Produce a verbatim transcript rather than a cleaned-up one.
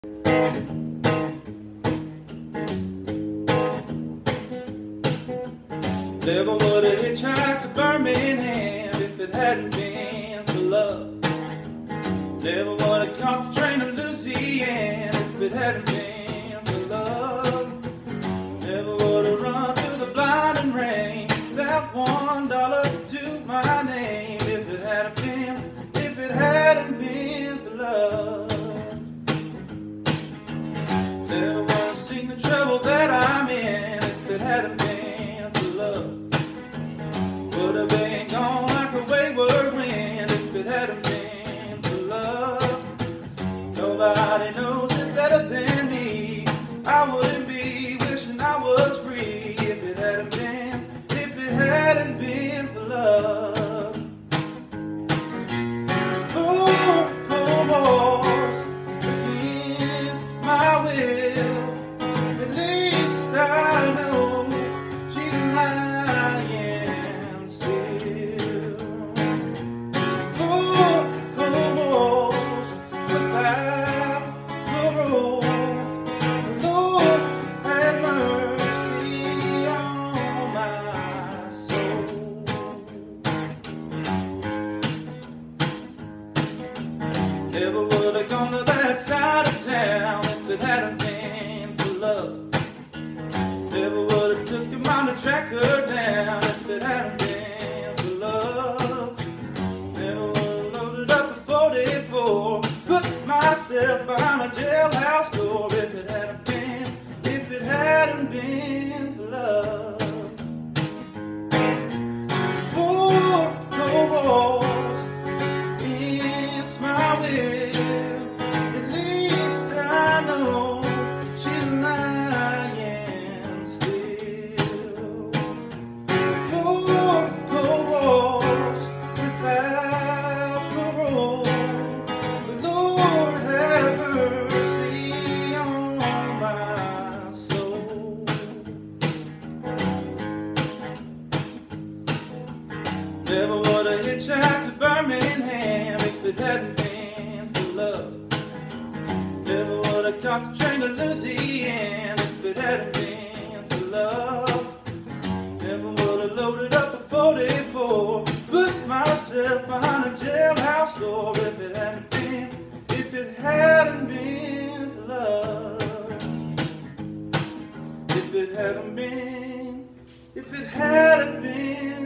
Never would have hitchhiked to Birmingham if it hadn't been for love. Never would have caught the train to Louisiana if it hadn't been for love. Never would have run through the blinding rain without one dollar to my name if it hadn't been, if it hadn't been for love. Never would have seen the trouble that I'm in if it hadn't been for love. Would have been gone like a wayward wind if it hadn't been for love. Nobody knows it better than me. I wouldn't be wishing I was free if it hadn't been, if it hadn't been for love. Four cold wars against my will. At least I know she's lying still. Four cold wars without parole. Lord have mercy on my soul. Never would have gone to that side of town if it hadn't been for love. Never would have took him on to track her down if it hadn't been for love. Never would have loaded up a forty-four, put myself behind a jailhouse door if it hadn't been, if it hadn't been for love. Four cold wars against my will. At least I know she's lying still. Four cold wars without parole. The Lord have mercy on my soul. Never would have hitchhiked to Birmingham if it hadn't been for love. Never would have caught the train to Louisiana if it hadn't been for love. Never would have loaded up a forty-four, put myself behind a jailhouse door if it hadn't been, if it hadn't been for love. If it hadn't been, if it hadn't been